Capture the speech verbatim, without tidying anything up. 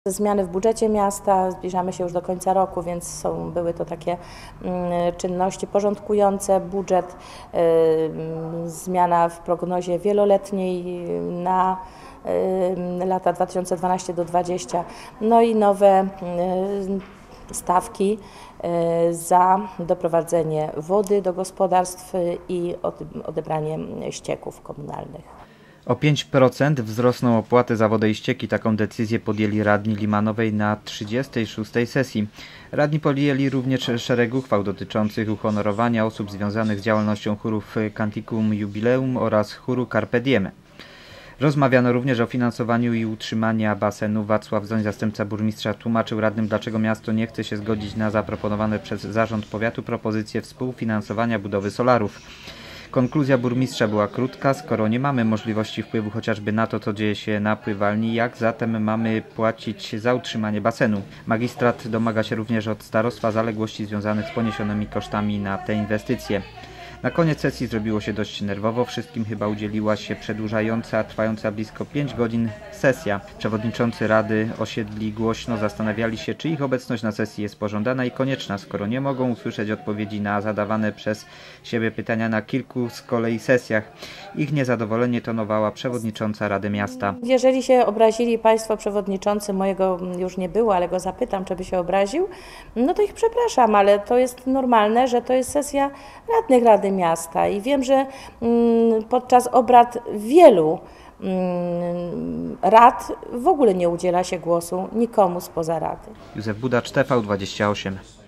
Zmiany w budżecie miasta, zbliżamy się już do końca roku, więc są, były to takie mm, czynności porządkujące budżet, y, zmiana w prognozie wieloletniej na y, lata dwa tysiące dwanaście do dwa tysiące dwudziestego, no i nowe y, stawki y, za doprowadzenie wody do gospodarstw i odebranie ścieków komunalnych. O pięć procent wzrosną opłaty za wodę i ścieki. Taką decyzję podjęli radni Limanowej na trzydziestej szóstej sesji. Radni podjęli również szereg uchwał dotyczących uhonorowania osób związanych z działalnością chórów Canticum Jubileum oraz chóru Carpe Diem. Rozmawiano również o finansowaniu i utrzymaniu basenu. Wacław Zoń, zastępca burmistrza, tłumaczył radnym, dlaczego miasto nie chce się zgodzić na zaproponowane przez zarząd powiatu propozycje współfinansowania budowy solarów. Konkluzja burmistrza była krótka: skoro nie mamy możliwości wpływu chociażby na to, co dzieje się na pływalni, jak zatem mamy płacić za utrzymanie basenu? Magistrat domaga się również od starostwa zaległości związanych z poniesionymi kosztami na te inwestycje. Na koniec sesji zrobiło się dość nerwowo. Wszystkim chyba udzieliła się przedłużająca, trwająca blisko pięć godzin sesja. Przewodniczący Rady Osiedli głośno zastanawiali się, czy ich obecność na sesji jest pożądana i konieczna, skoro nie mogą usłyszeć odpowiedzi na zadawane przez siebie pytania na kilku z kolei sesjach. Ich niezadowolenie tonowała przewodnicząca Rady Miasta. Jeżeli się obrazili Państwo przewodniczący, mojego już nie było, ale go zapytam, czy by się obraził, no to ich przepraszam, ale to jest normalne, że to jest sesja radnych Rady Miasta i wiem, że podczas obrad wielu rad w ogóle nie udziela się głosu nikomu spoza Rady. Józef Budacz, T V dwadzieścia osiem.